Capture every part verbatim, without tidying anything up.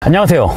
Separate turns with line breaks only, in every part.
안녕하세요,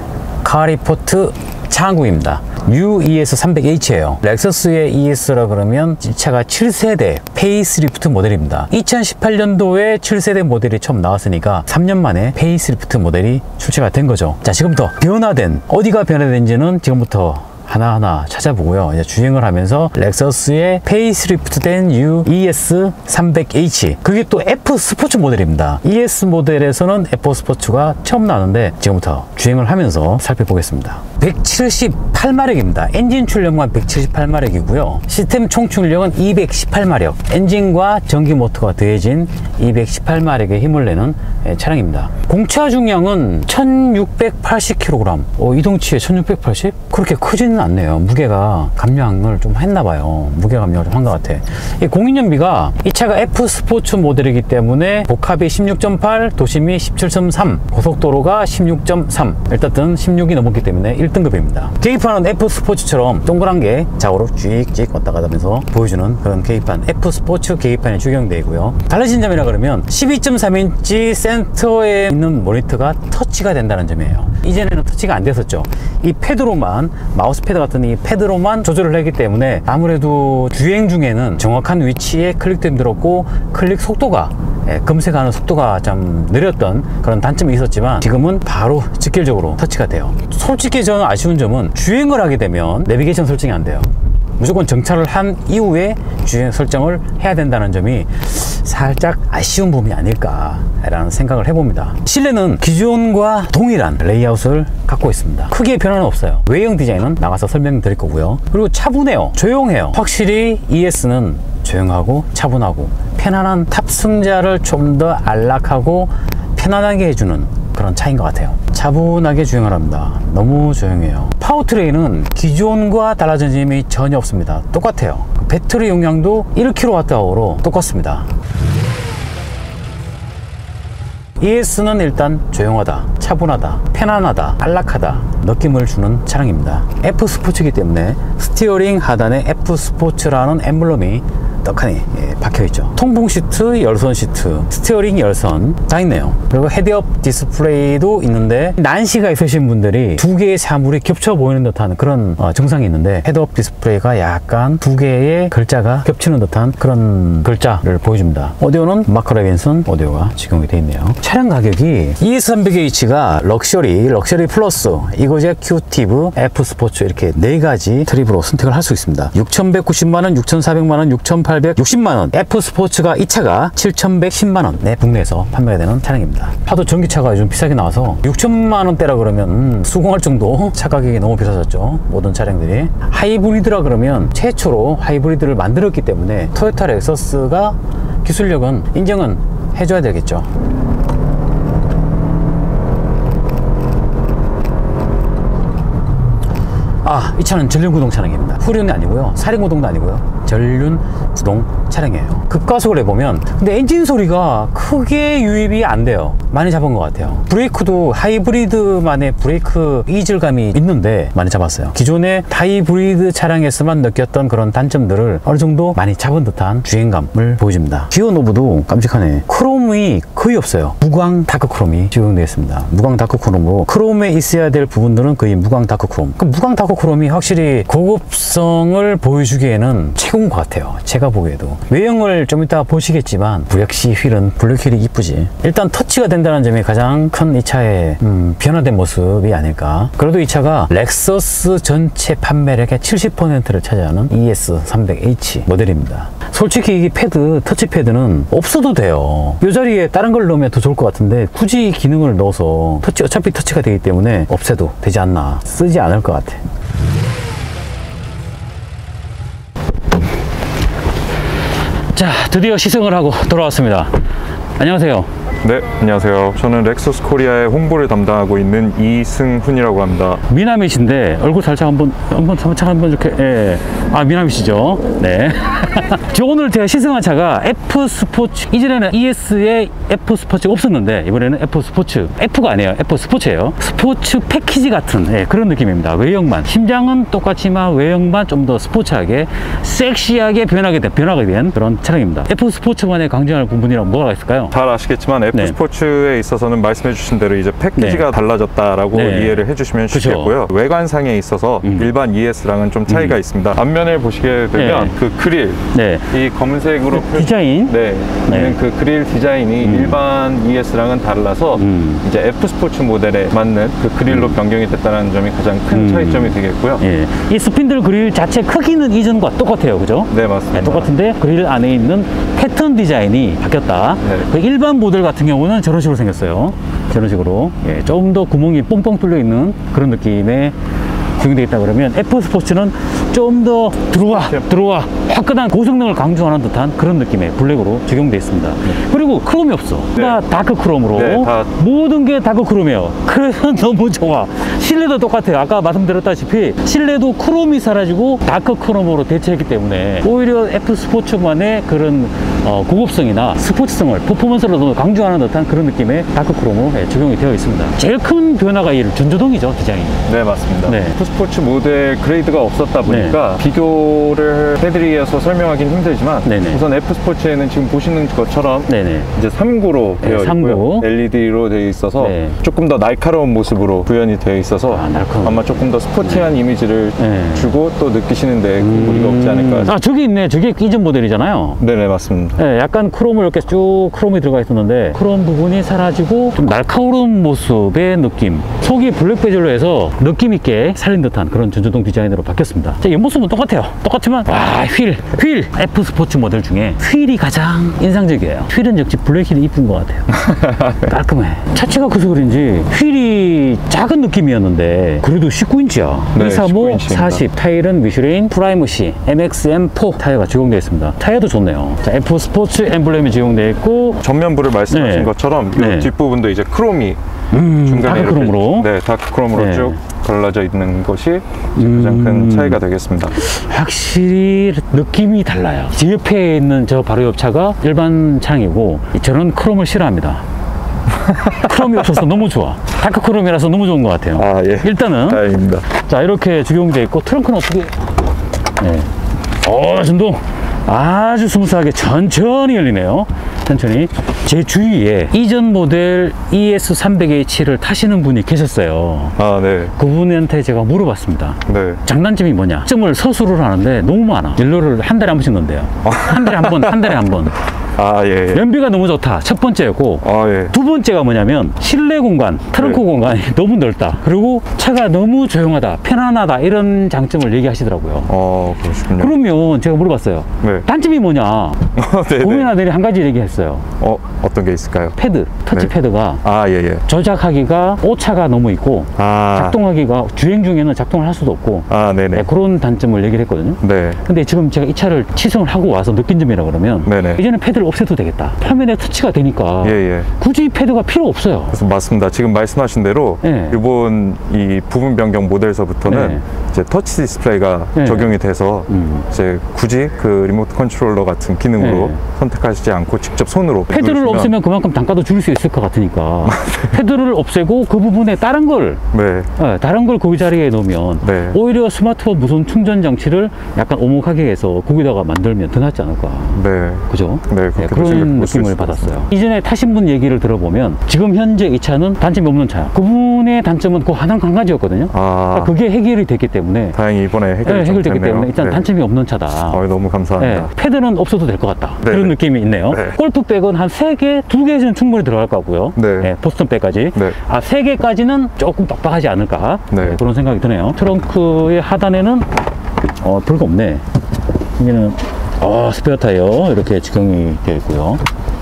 카리포트 차한국입니다. 뉴 이에스 삼백 에이치예요 렉서스의 이에스라 그러면 이 차가 칠 세대 페이스리프트 모델입니다. 이천십팔 년도에 칠 세대 모델이 처음 나왔으니까 삼 년 만에 페이스리프트 모델이 출시가 된 거죠. 자, 지금부터 변화된, 어디가 변화된지는 지금부터 하나하나 찾아보고요. 이제 주행을 하면서 렉서스의 페이스리프트된 뉴 이에스 삼백 에이치, 그게 또 F 스포츠 모델입니다. 이에스 모델에서는 F 스포츠가 처음 나왔는데 지금부터 주행을 하면서 살펴보겠습니다. 백칠십팔 마력입니다. 엔진 출력만 백칠십팔 마력이고요. 시스템 총 출력은 이백십팔 마력, 엔진과 전기 모터가 더해진 이백십팔 마력의 힘을 내는 차량입니다. 공차 중량은 천육백팔십 킬로그램. 어, 이동치에 천육백팔십? 그렇게 크지는 않네요. 무게가 감량을 좀 했나봐요. 무게 감량을 좀 한 것 같아. 이 공인연비가, 이 차가 F 스포츠 모델이기 때문에 복합이 십육 점 팔, 도심이 십칠 점 삼, 고속도로가 십육 점 삼, 일단은 십육이 넘었기 때문에 일 등급입니다. 계기판은 F 스포츠처럼 동그란 게 좌우로 찍찍 왔다 갔다 하면서 보여주는 그런 계기판, F 스포츠 계기판이 적용되어 있고요. 달라진 점이라 그러면 십이 점 삼 인치 센터에 있는 모니터가 터치가 된다는 점이에요. 이전에는 터치가 안 됐었죠. 이 패드로만, 마우스 패드 같은 이 패드로만 조절을 했기 때문에 아무래도 주행 중에는 정확한 위치에 클릭도 힘들었고 클릭 속도가, 예, 검색하는 속도가 좀 느렸던 그런 단점이 있었지만 지금은 바로 직결적으로 터치가 돼요. 솔직히 저는 아쉬운 점은 주행을 하게 되면 내비게이션 설정이 안 돼요. 무조건 정차를 한 이후에 주행 설정을 해야 된다는 점이 살짝 아쉬운 부분이 아닐까 라는 생각을 해봅니다. 실내는 기존과 동일한 레이아웃을 갖고 있습니다. 크게 변화는 없어요. 외형 디자인은 나가서 설명드릴 거고요. 그리고 차분해요. 조용해요. 확실히 이에스는 조용하고 차분하고 편안한 탑승자를 좀 더 안락하고 편안하게 해주는 그런 차인 것 같아요. 차분하게 주행을 합니다. 너무 조용해요. 파워트레인은 기존과 달라진 점이 전혀 없습니다. 똑같아요. 배터리 용량도 일 킬로와트아워로 똑같습니다. 이에스는 일단 조용하다, 차분하다, 편안하다, 안락하다 느낌을 주는 차량입니다. F 스포츠이기 때문에 스티어링 하단에 F 스포츠라는 엠블럼이 떡하니, 예, 박혀있죠. 통풍 시트, 열선 시트, 스티어링 열선 다 있네요. 그리고 헤드업 디스플레이도 있는데 난시가 있으신 분들이 두 개의 사물이 겹쳐 보이는 듯한 그런 어, 증상이 있는데 헤드업 디스플레이가 약간 두 개의 글자가 겹치는 듯한 그런 글자를 보여줍니다. 오디오는 마커레빈슨 오디오가 적용이 되어 있네요. 차량 가격이 이에스 삼백 에이치가 럭셔리, 럭셔리 플러스, 이거제 큐티브, F 스포츠 이렇게 네 가지 트립으로 선택을 할 수 있습니다. 육천백구십만 원, 육천사백만 원, 육천팔백육십만 원. F 스포츠가, 이 차가 칠천백십만 원에 국내에서 판매가 되는 차량입니다. 하도 전기차가 요즘 비싸게 나와서 육천만 원대라 그러면 음, 수긍할 정도 차 가격이 너무 비싸졌죠. 모든 차량들이. 하이브리드라 그러면 최초로 하이브리드를 만들었기 때문에 토요타 렉서스가 기술력은 인정은 해줘야 되겠죠. 아, 이 차는 전륜구동 차량입니다. 후륜이 아니고요, 사륜구동도 아니고요, 전륜구동 차량이에요. 급가속을 해보면 근데 엔진 소리가 크게 유입이 안 돼요. 많이 잡은 것 같아요. 브레이크도 하이브리드만의 브레이크 이질감이 있는데 많이 잡았어요. 기존의 하이브리드 차량에서만 느꼈던 그런 단점들을 어느 정도 많이 잡은 듯한 주행감을 보여줍니다. 기어 노브도 깜찍하네. 크롬이 거의 없어요. 무광 다크 크롬이 적용되어 있습니다. 무광 다크 크롬으로 크롬에 있어야 될 부분들은 거의 무광 다크 크롬. 그 무광 다크 크롬이 확실히 고급성을 보여주기에는 최고인 것 같아요. 제가 보기에도. 외형을 좀 이따 보시겠지만 역시 휠은 블랙 휠이 이쁘지. 일단 터치가 된다는 점이 가장 큰 이 차의 음, 변화된 모습이 아닐까. 그래도 이 차가 렉서스 전체 판매량의 칠십 퍼센트를 차지하는 이에스 삼백 에이치 모델입니다. 솔직히 이 패드, 터치패드는 없어도 돼요. 이 자리에 다른 걸 넣으면 더 좋을 것 같은데 굳이 기능을 넣어서 터치, 어차피 터치가 되기 때문에 없애도 되지 않나. 쓰지 않을 것 같아. 자, 드디어 시승을 하고 돌아왔습니다. 안녕하세요.
네, 안녕하세요. 저는 렉서스 코리아의 홍보를 담당하고 있는 이승훈이라고 합니다.
미남이신데 얼굴 살짝 한번 한번 살짝 한번 이렇게, 예. 아, 미남이시죠? 네. 저 오늘 제가 시승한 차가 F 스포츠. 이전에는 이에스에 F 스포츠가 없었는데 이번에는 F 스포츠. F가 아니에요. F 스포츠예요. 스포츠 패키지 같은, 예, 그런 느낌입니다. 외형만, 심장은 똑같지만 외형만 좀 더 스포츠하게 섹시하게 변하게 된 변하게 된 그런 차량입니다. F 스포츠만의 강조할 부분이란 뭐가 있을까요?
잘 아시겠지만 F F
네.
스포츠에 있어서는 말씀해 주신 대로 이제 패키지가
네.
달라졌다라고
네.
이해를 해주시면
그쵸.
좋겠고요. 외관상에 있어서
음.
일반 이에스랑은 좀 차이가
음.
있습니다. 앞면을 보시게 되면
네.
그 그릴,
네.
이 검은색으로 표-
디자인.
네,
네.
있는 그 그릴 디자인이
음.
일반 이에스랑은 달라서
음.
이제 F 스포츠 모델에 맞는 그 그릴로 변경이 됐다는 점이 가장 큰
음.
차이점이 되겠고요.
예. 이 스핀들 그릴 자체 크기는 이전과 똑같아요. 그죠?
네, 맞습니다.
네, 똑같은데 그릴 안에 있는 패턴 디자인이 바뀌었다.
네.
그 일반 모델 같은 경우는 저런 식으로 생겼어요. 저런 식으로. 예, 좀 더 구멍이 뽕뽕 뚫려 있는 그런 느낌의 적용되어 있다 그러면 F 스포츠는 좀 더 들어와 들어와 화끈한 고성능을 강조하는 듯한 그런 느낌의 블랙으로 적용되어 있습니다. 그리고 크롬이 없어.
네.
다 다크 크롬으로
네, 다-
모든 게 다크 크롬이에요. 그래서 너무 좋아. 실내도 똑같아요. 아까 말씀드렸다시피 실내도 크롬이 사라지고 다크 크롬으로 대체했기 때문에 오히려 F 스포츠만의 그런 어, 고급성이나 스포츠성을 퍼포먼스를 더 강조하는 듯한 그런 느낌의 다크 크롬으로 예, 적용이 되어 있습니다. 제일 큰 변화가 이 전조등이죠, 디자인이.
네, 맞습니다.
네.
F 스포츠 모델 그레이드가 없었다 보니까 비교를 해드리어서 설명하기는 힘들지만
네네.
우선 F 스포츠에는 지금 보시는 것처럼
네네.
이제 삼 구로
네,
되어
삼 구.
있고요. 엘이디로 되어 있어서
네.
조금 더 날카로운 모습으로 구현이 되어 있어서
아, 날카로운.
아마 조금 더 스포티한 이미지를
네.
주고 또 느끼시는데 그 무리가 없지 않을까.
아, 저기 있네. 저게 이전 모델이잖아요.
네네, 맞습니다.
네, 약간 크롬을 이렇게 쭉 크롬이 들어가 있었는데 크롬 부분이 사라지고 좀 날카로운 모습의 느낌, 속이 블랙 베젤로 해서 느낌 있게 살린 듯한 그런 전조등 디자인으로 바뀌었습니다. 자, 옆모습은 똑같아요. 똑같지만 와, 휠, 휠 F 스포츠 모델 중에 휠이 가장 인상적이에요. 휠은 역시 블랙 휠이 이쁜 것 같아요. 깔끔해. 차체가 커서 그런지 휠이 작은 느낌이었는데 그래도 십구 인치야.
네,
이백삼십오,
십구 인치입니다.
사십. 타일은 미슐린 프라이머시 엠엑스엠 사 타이어가 적용되어 있습니다. 타이어도 좋네요. 자, F 스포츠 엠블렘이 적용되어 있고
전면부를 말씀하신
네.
것처럼 이
네.
뒷부분도 이제 크롬이
음,
중간에
다크
이렇게-
크롬으로.
네, 다크 크롬으로
네.
쭉 걸러져 있는 것이 가장
음.
큰 차이가 되겠습니다.
확실히 느낌이 달라요. 제 옆에 있는 저 바로 옆 차가 일반 차량이고 저는 크롬을 싫어합니다. 크롬이 없어서 너무 좋아. 다크 크롬이라서 너무 좋은 것 같아요.
아, 예.
일단은
다행입니다.
자, 이렇게 적용되어 있고 트렁크는 어떻게 네. 어, 전동 아주 스무스하게 천천히 열리네요. 천천히. 제 주위에 이전 모델 이에스 삼백 에이치를 타시는 분이 계셨어요.
아, 네.
그분한테 제가 물어봤습니다.
네.
장단점이 뭐냐? 점을 서술을 하는데 너무 많아. 연료를 한 달에 한 번씩 넣는데요. 한 달에 한 번, 한 달에 한 번.
아, 예. 예.
연비가 너무 좋다. 첫 번째였고,
아, 예.
두 번째가 뭐냐면 실내 공간, 트렁크
네.
공간이 너무 넓다. 그리고 차가 너무 조용하다, 편안하다 이런 장점을 얘기하시더라고요.
어, 그러시군요.
그러면 제가 물어봤어요.
네.
단점이 뭐냐?
네, 네.
고민하더니 한 가지 얘기했어요.
어, 어떤 게 있을까요?
패드, 터치
네.
패드가
아, 예, 예.
조작하기가 오차가 너무 있고
아,
작동하기가 주행 중에는 작동을 할 수도 없고
아, 네네.
네, 그런 단점을 얘기를 했거든요.
네.
근데 지금 제가 이 차를 시승을 하고 와서 느낀 점이라 그러면
네네.
이제는 패드를 없애도 되겠다. 화면에 터치가 되니까
예, 예.
굳이 패드가 필요 없어요.
그래서 맞습니다. 지금 말씀하신 대로
네.
이번 이 부분 변경 모델서부터는
네.
이제 터치 디스플레이가
네.
적용이 돼서
음.
이제 굳이 그 리모트 컨트롤러 같은 기능으로
네.
선택하시지 않고 직접 손으로
패드를
누르시면-
없애면 그만큼 단가도 줄일 수 있을 것 같으니까 패드를 없애고 그 부분에 다른 걸
네.
네, 다른 걸 그 자리에 놓으면
네.
오히려 스마트폰 무선 충전 장치를 약간 오목하게 해서 거기다가 만들면 더 낫지 않을까.
네.
그죠?
네, 그렇게
그런
생각해 볼수
느낌을
있을 것
받았어요. 이전에 타신 분 얘기를 들어보면 지금 현재 이 차는 단점이 없는 차야. 그분의 단점은 그 하나 한 가지였거든요.
아,
그러니까 그게 해결이 됐기 때문에
다행히 이번에 해결이
네,
좀
해결됐기
됐네요.
때문에 일단
네.
단점이 없는 차다.
어, 너무 감사합니다.
네, 패드는 없어도 될 것 같다.
네,
그런
네.
느낌이 있네요.
네.
골프백은 한 세 개, 두 개는 충분히 들어갈 것 같고요.
네.
보스턴백까지.
네.
아, 세 개까지는 조금 빡빡하지 않을까.
네.
네, 그런 생각이 드네요. 트렁크의 하단에는 어, 별거 없네. 여기는 어, 스페어 타이어 이렇게 적용이 되어 있고요.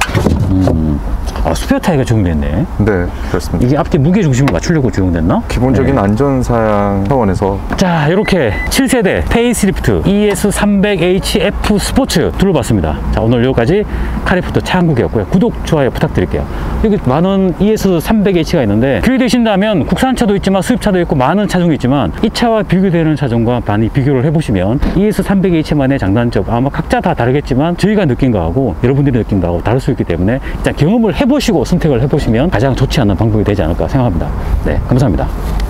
음, 아, 스페어 타이어가 적용됐네.
네, 그렇습니다.
이게 앞뒤 무게 중심을 맞추려고 적용됐나?
기본적인
네.
안전사양 차원에서
자, 이렇게 칠 세대 페이스리프트 이에스 삼백 에이치 에프 스포츠 둘러봤습니다. 자, 오늘 여기까지 카리포트 차 한국이었고요. 구독, 좋아요 부탁드릴게요. 여기 많은 이에스 삼백 에이치가 있는데 기회 되신다면 국산차도 있지만 수입차도 있고 많은 차종이 있지만 이 차와 비교되는 차종과 많이 비교를 해보시면 이에스 삼백 에이치만의 장단점 아마 각자 다 다르겠지만 저희가 느낀 거하고 여러분들이 느낀 거하고 다를 수 있기 때문에 일단 경험을 해보시고 선택을 해보시면 가장 좋지 않은 방법이 되지 않을까 생각합니다. 네, 감사합니다.